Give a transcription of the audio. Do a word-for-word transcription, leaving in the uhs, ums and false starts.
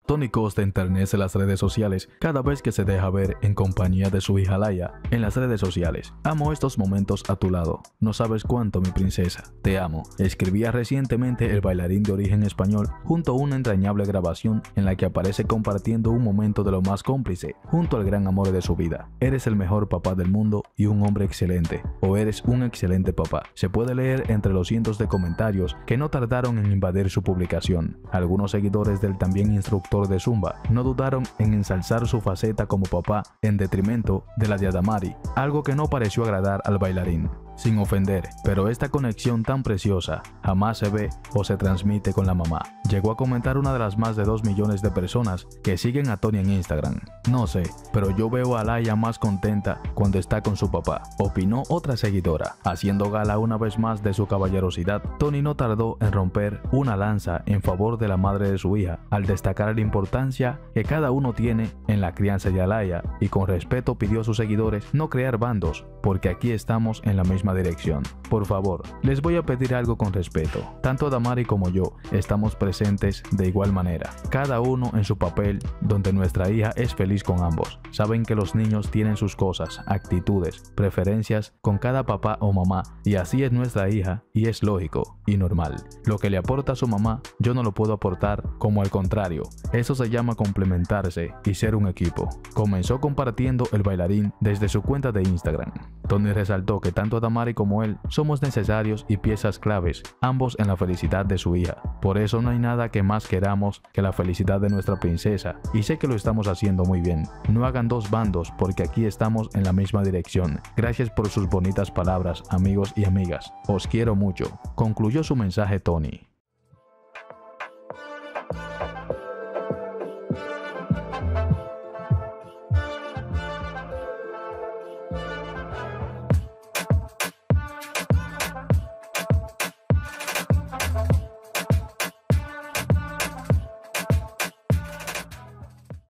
Tony Costa enternece las redes sociales cada vez que se deja ver en compañía de su hija Laia en las redes sociales. Amo estos momentos a tu lado. No sabes cuánto, mi princesa. Te amo. Escribía recientemente el bailarín de origen español junto a una entrañable grabación en la que aparece compartiendo un momento de lo más cómplice junto al gran amor de su vida. Eres el mejor papá del mundo y un hombre excelente. O eres un excelente papá. Se puede leer entre los cientos de comentarios que no tardaron en invadir su publicación. Algunos seguidores del también instructor de Zumba no dudaron en ensalzar su faceta como papá en detrimento de la de Adamari, algo que no pareció agradar al bailarín. Sin ofender, pero esta conexión tan preciosa jamás se ve o se transmite con la mamá, llegó a comentar una de las más de dos millones de personas que siguen a Tony en Instagram. No sé, pero yo veo a Laia más contenta cuando está con su papá, opinó otra seguidora. Haciendo gala una vez más de su caballerosidad, Tony no tardó en romper una lanza en favor de la madre de su hija, al destacar la importancia que cada uno tiene en la crianza de Laia y con respeto pidió a sus seguidores no crear bandos, porque aquí estamos en la misma dirección. Por favor, les voy a pedir algo con respeto. Tanto Adamari como yo estamos presentes de igual manera, cada uno en su papel, donde nuestra hija es feliz con ambos. Saben que los niños tienen sus cosas, actitudes, preferencias con cada papá o mamá, y así es nuestra hija, y es lógico y normal. Lo que le aporta a su mamá, yo no lo puedo aportar, como al contrario. Eso se llama complementarse y ser un equipo. Comenzó compartiendo el bailarín desde su cuenta de Instagram. Tony resaltó que tanto Adamari como él somos necesarios y piezas claves, ambos en la felicidad de su hija. Por eso no hay nada que más queramos que la felicidad de nuestra princesa, y sé que lo estamos haciendo muy bien. No hagan dos bandos porque aquí estamos en la misma dirección. Gracias por sus bonitas palabras, amigos y amigas. Os quiero mucho. Concluyó su mensaje Tony.